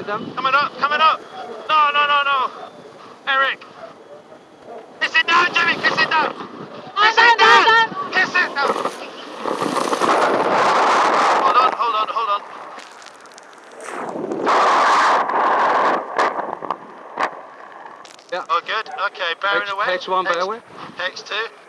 get them? Coming up, coming up! No, no, no, no! Eric! Kiss it down, Jimmy, kiss it down! Kiss it down! Kiss it down! Hold on, hold on, hold on. Yeah. Oh, good, okay, bearing away. H1 bear away. X2.